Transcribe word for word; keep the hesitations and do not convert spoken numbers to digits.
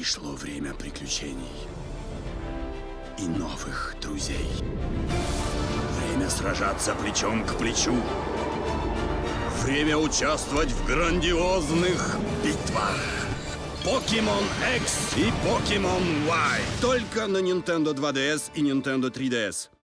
Пришло время приключений и новых друзей. Время сражаться плечом к плечу. Время участвовать в грандиозных битвах. Покемон X и Покемон Y. Только на Nintendo два ди эс и Nintendo три ди эс.